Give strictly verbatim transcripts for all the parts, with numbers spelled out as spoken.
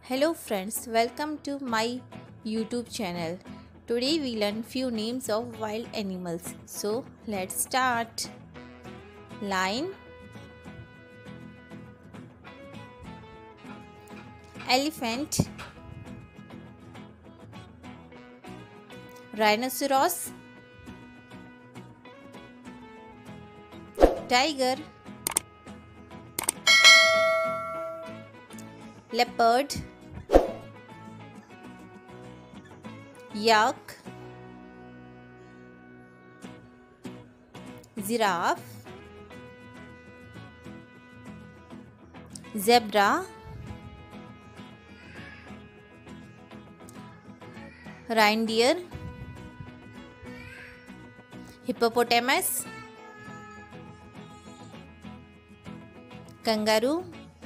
Hello friends, welcome to my YouTube channel. Today we learn few names of wild animals. So let's start. Lion, elephant, rhinoceros, tiger, leopard, yak, giraffe, zebra, reindeer, hippopotamus, kangaroo,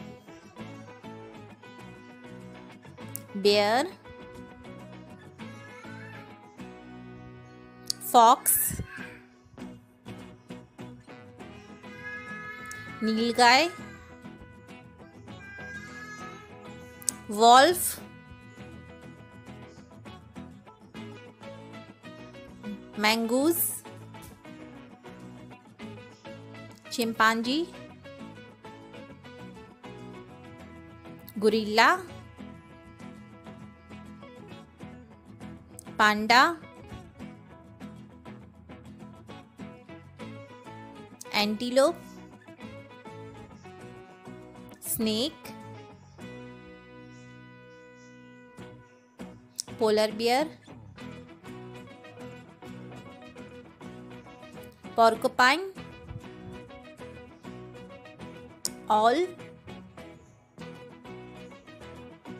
bear, fox, nilgai, wolf, mongoose, chimpanzee, gorilla, panda, antelope, snake, polar bear, porcupine, owl,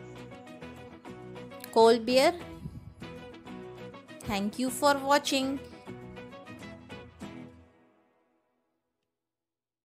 coal bear. Thank you for watching.